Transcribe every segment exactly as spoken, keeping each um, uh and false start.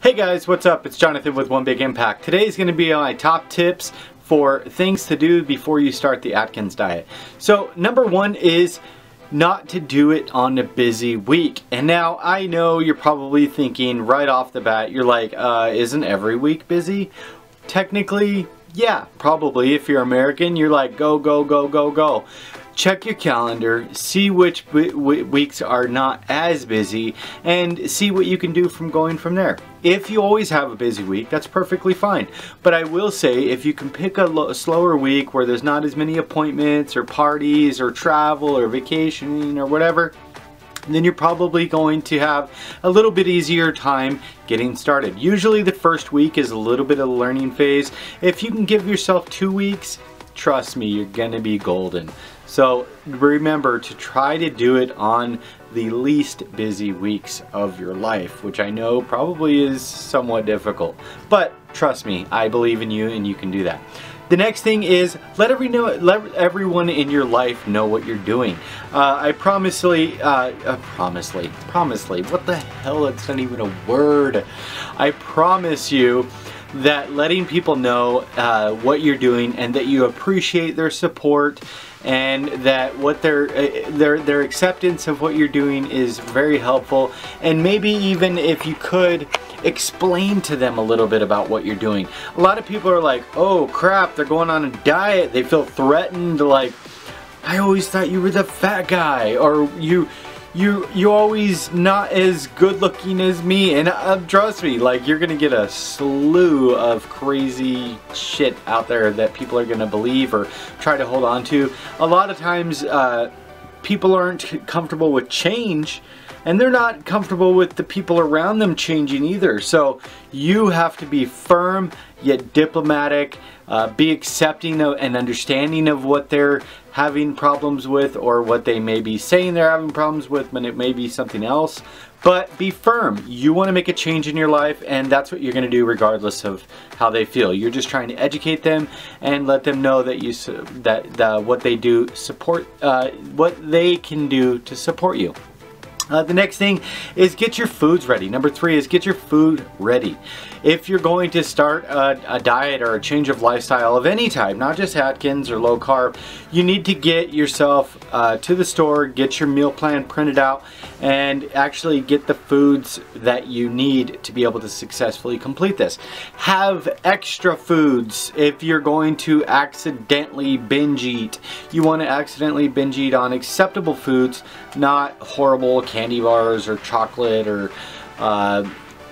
Hey guys, what's up? It's Jonathan with One Big Impact. Today is going to be my top tips for things to do before you start the Atkins diet. So number one is not to do it on a busy week. And now I know you're probably thinking right off the bat, you're like, uh, isn't every week busy? Technically, yeah, probably. If you're American, you're like, go, go, go, go, go. Check your calendar, see which weeks are not as busy, and see what you can do from going from there. If you always have a busy week, that's perfectly fine. But I will say, if you can pick a, a slower week where there's not as many appointments or parties or travel or vacationing or whatever, then you're probably going to have a little bit easier time getting started. Usually the first week is a little bit of a learning phase. If you can give yourself two weeks, trust me, you're gonna be golden. So remember to try to do it on the least busy weeks of your life, which I know probably is somewhat difficult. But trust me, I believe in you and you can do that. The next thing is let, every know, let everyone in your life know what you're doing. Uh, I promisely, uh, uh, promisely, promisely, what the hell, that's not even a word. I promise you that letting people know uh, what you're doing and that you appreciate their support and that what their uh, their their acceptance of what you're doing is very helpful. And maybe even if you could explain to them a little bit about what you're doing. A lot of people are like, oh crap, they're going on a diet. They feel threatened, like, I always thought you were the fat guy, or you You, you always not as good looking as me. And uh, trust me, like, you're gonna get a slew of crazy shit out there that people are gonna believe or try to hold on to. A lot of times uh, people aren't comfortable with change, and they're not comfortable with the people around them changing either. So you have to be firm yet diplomatic, uh, be accepting of and understanding of what they're having problems with, or what they may be saying they're having problems with when it may be something else. But be firm. You want to make a change in your life, and that's what you're going to do regardless of how they feel. You're just trying to educate them and let them know that you that uh, what they do support uh, what they can do to support you. Uh, the next thing is get your foods ready. Number three is get your food ready. If you're going to start a, a diet or a change of lifestyle of any type, not just Atkins or low carb, you need to get yourself uh, to the store, get your meal plan printed out, and actually get the foods that you need to be able to successfully complete this. Have extra foods if you're going to accidentally binge eat. You want to accidentally binge eat on acceptable foods, not horrible candy bars or chocolate or uh,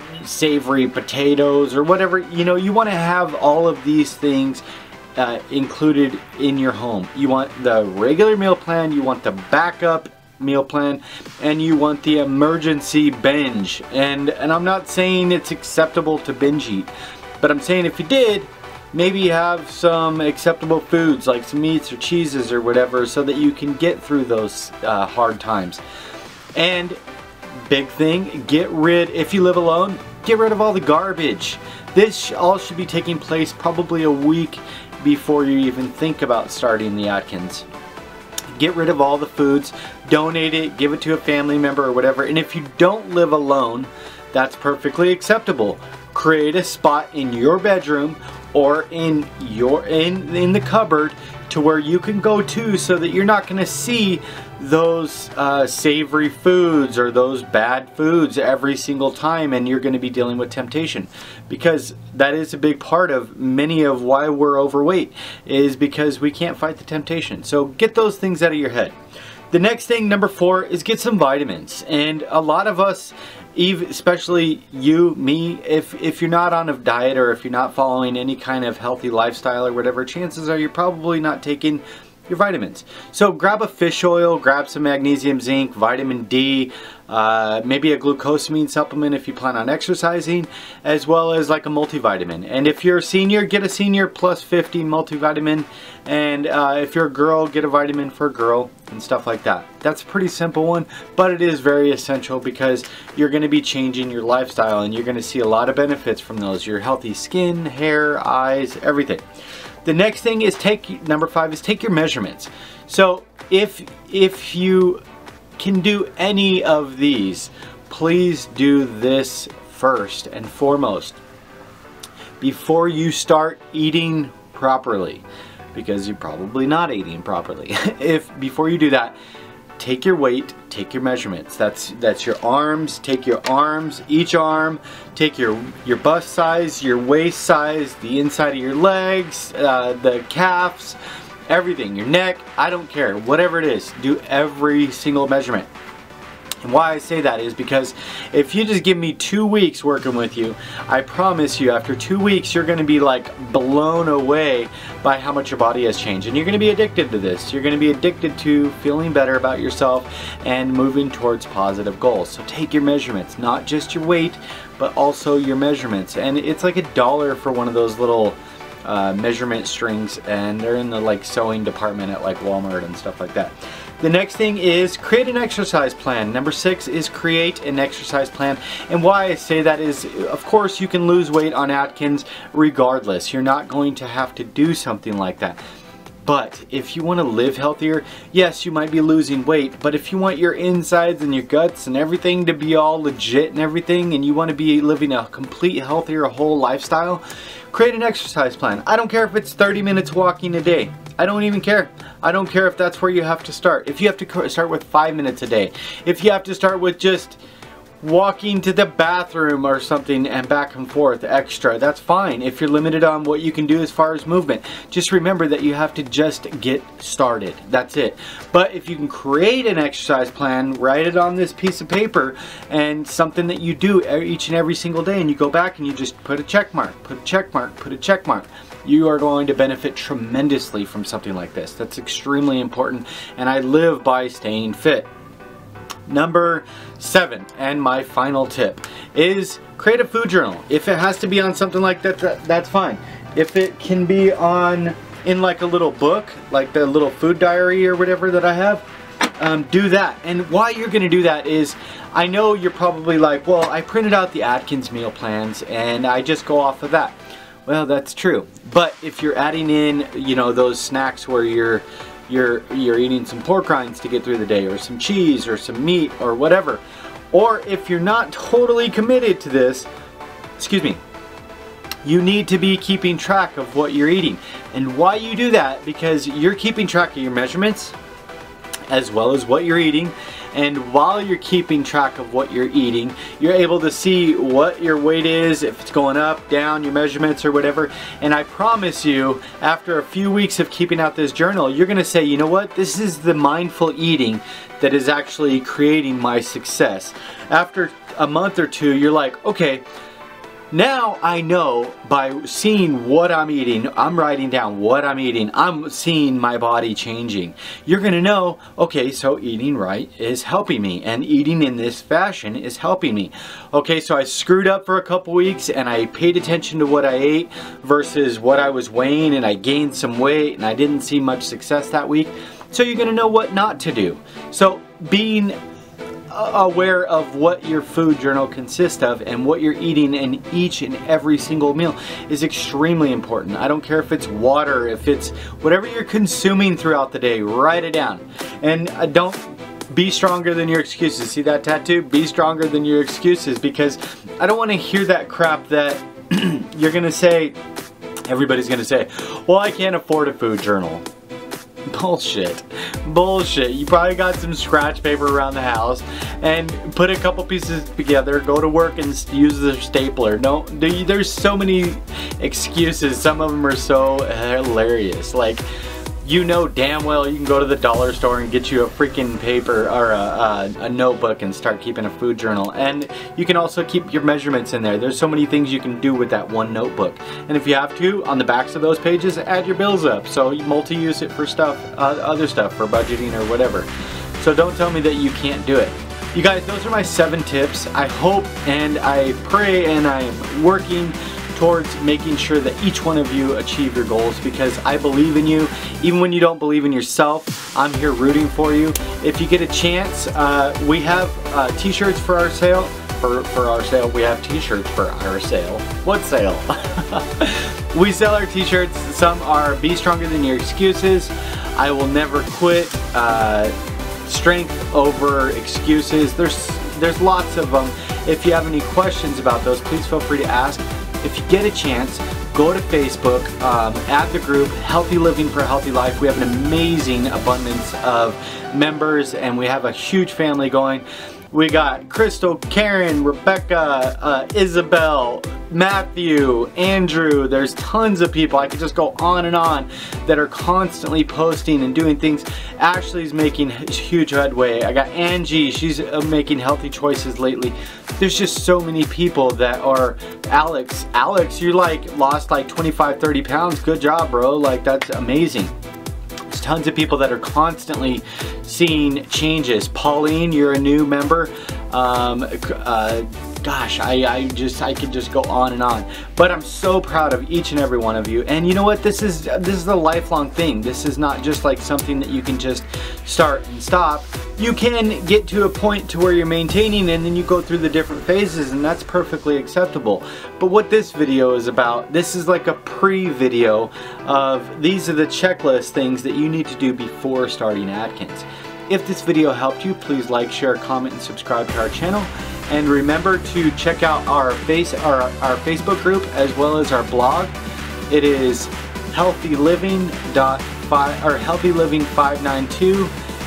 savory potatoes or whatever. You know, you want to have all of these things uh, included in your home. You want the regular meal plan, you want the backup meal plan, and you want the emergency binge. And, and I'm not saying it's acceptable to binge eat, but I'm saying if you did, maybe have some acceptable foods like some meats or cheeses or whatever, so that you can get through those uh, hard times. And big thing, get rid, if you live alone, get rid of all the garbage. This all should be taking place probably a week before you even think about starting the Atkins. Get rid of all the foods, donate it, give it to a family member or whatever. And if you don't live alone, that's perfectly acceptable. Create a spot in your bedroom or in your in in the cupboard to where you can go to, so that you're not going to see those uh, savory foods or those bad foods every single time, and you're going to be dealing with temptation, because that is a big part of many of why we're overweight, is because we can't fight the temptation. So get those things out of your head. The next thing, number four, is get some vitamins. And a lot of us, even, especially you, me, if, if you're not on a diet or if you're not following any kind of healthy lifestyle or whatever, chances are you're probably not taking your vitamins. So grab a fish oil, grab some magnesium, zinc, vitamin D, uh, maybe a glucosamine supplement if you plan on exercising, as well as like a multivitamin. And if you're a senior, get a senior plus fifty multivitamin. And uh, if you're a girl, get a vitamin for a girl and stuff like that. That's a pretty simple one, but it is very essential, because you're going to be changing your lifestyle and you're going to see a lot of benefits from those. Your healthy skin, hair, eyes, everything. The next thing is take, number five is take your measurements. So if, if you can do any of these, please do this first and foremost, before you start eating properly, because you're probably not eating properly, if before you do that, take your weight, take your measurements. That's that's your arms. Take your arms, each arm. Take your your bust size, your waist size, the inside of your legs, uh, the calves, everything. Your neck. I don't care. Whatever it is, do every single measurement. And why I say that is because if you just give me two weeks working with you, I promise you after two weeks you're going to be like blown away by how much your body has changed. And you're going to be addicted to this. You're going to be addicted to feeling better about yourself and moving towards positive goals. So take your measurements, not just your weight, but also your measurements. And it's like a dollar for one of those little uh, measurement strings, and they're in the like sewing department at like Walmart and stuff like that. The next thing is create an exercise plan. Number six is create an exercise plan. And why I say that is, of course, you can lose weight on Atkins regardless. You're not going to have to do something like that. But if you want to live healthier, yes, you might be losing weight, but if you want your insides and your guts and everything to be all legit and everything, and you want to be living a complete, healthier, whole lifestyle, create an exercise plan. I don't care if it's thirty minutes walking a day. I don't even care. I don't care if that's where you have to start. If you have to start with five minutes a day. If you have to start with just walking to the bathroom or something and back and forth extra, that's fine. If you're limited on what you can do as far as movement, just remember that you have to just get started. That's it. But if you can create an exercise plan, write it on this piece of paper, and something that you do each and every single day, and you go back and you just put a check mark, put a check mark, put a check mark. You are going to benefit tremendously from something like this. That's extremely important, and I live by staying fit. Number seven, and my final tip, is create a food journal. If it has to be on something like that, that that's fine. If it can be on in like a little book, like the little food diary or whatever that I have, um, do that. And why you're gonna do that is, I know you're probably like, well, I printed out the Atkins meal plans and I just go off of that. Well, that's true. But if you're adding in, you know, those snacks where you're You're, you're eating some pork rinds to get through the day, or some cheese, or some meat, or whatever. Or if you're not totally committed to this, excuse me, you need to be keeping track of what you're eating. And why you do that, because you're keeping track of your measurements, as well as what you're eating. And while you're keeping track of what you're eating, you're able to see what your weight is, if it's going up, down, your measurements or whatever. And I promise you, after a few weeks of keeping out this journal, you're gonna say, you know what, this is the mindful eating that is actually creating my success. After a month or two, you're like, okay, now I know by seeing what I'm eating, I'm writing down what I'm eating, I'm seeing my body changing. You're gonna know, okay, so eating right is helping me, and eating in this fashion is helping me. Okay, so I screwed up for a couple weeks and I paid attention to what I ate versus what I was weighing, and I gained some weight and I didn't see much success that week. So you're gonna know what not to do. So being aware of what your food journal consists of and what you're eating in each and every single meal is extremely important. I don't care if it's water, if it's whatever you're consuming throughout the day, write it down. And uh, don't be stronger than your excuses. See that tattoo? Be stronger than your excuses, because I don't want to hear that crap that you're gonna say, everybody's gonna say, well, I can't afford a food journal. Bullshit. Bullshit. You probably got some scratch paper around the house and put a couple pieces together, go to work and use the stapler. No, there's so many excuses. Some of them are so hilarious. Like, you know damn well you can go to the dollar store and get you a freaking paper or a, a, a notebook and start keeping a food journal. And you can also keep your measurements in there. There's so many things you can do with that one notebook. And if you have to, on the backs of those pages, add your bills up. So you multi-use it for stuff, uh, other stuff, for budgeting or whatever. So don't tell me that you can't do it. You guys, those are my seven tips. I hope and I pray and I am working towards making sure that each one of you achieve your goals, because I believe in you. Even when you don't believe in yourself, I'm here rooting for you. If you get a chance, uh, we have uh, t-shirts for our sale. For, for our sale, we have t-shirts for our sale. What sale? We sell our t-shirts. Some are Be Stronger Than Your Excuses, I Will Never Quit, uh, Strength Over Excuses. There's, there's lots of them. If you have any questions about those, please feel free to ask. If you get a chance, go to Facebook, um, add the group Healthy Living for a Healthy Life. We have an amazing abundance of members and we have a huge family going. We got Crystal, Karen, Rebecca, uh, Isabel, Matthew, Andrew. There's tons of people. I could just go on and on that are constantly posting and doing things. Ashley's making huge headway. I got Angie. She's uh, making healthy choices lately. There's just so many people that are. Alex, Alex, you like lost like twenty-five, thirty pounds. Good job, bro. Like, that's amazing. There's tons of people that are constantly seeing changes. Pauline, you're a new member. Um, uh, gosh, I, I just I could just go on and on. But I'm so proud of each and every one of you. And you know what? This is this is a lifelong thing. This is not just like something that you can just start and stop. You can get to a point to where you're maintaining and then you go through the different phases, and that's perfectly acceptable. But what this video is about, this is like a pre-video of these are the checklist things that you need to do before starting Atkins. If this video helped you, please like, share, comment, and subscribe to our channel. And remember to check out our face our, our Facebook group as well as our blog. It is healthy living dot five or healthy living five nine two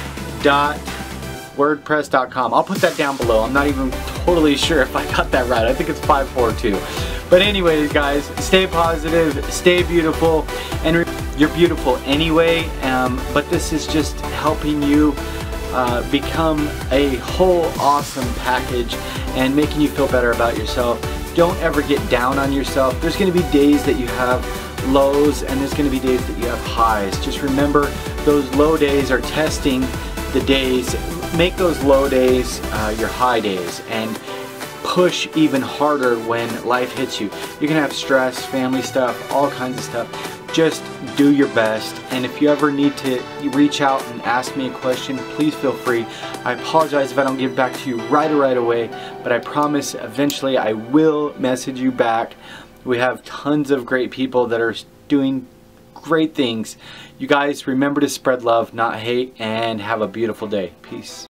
dot wordpress dot com. I'll put that down below. I'm not even totally sure if I got that right. I think it's five four two. But anyways, guys, stay positive, stay beautiful, and you're beautiful anyway. Um, but this is just helping you uh, become a whole awesome package and making you feel better about yourself. Don't ever get down on yourself. There's going to be days that you have lows and there's going to be days that you have highs. Just remember, those low days are testing the days. Make those low days uh, your high days and push even harder when life hits you. You're gonna have stress, family stuff, all kinds of stuff. Just do your best, and if you ever need to reach out and ask me a question, please feel free. I apologize if I don't get back to you right right away, but I promise eventually I will message you back. We have tons of great people that are doing great things. You guys remember to spread love, not hate, and have a beautiful day. Peace.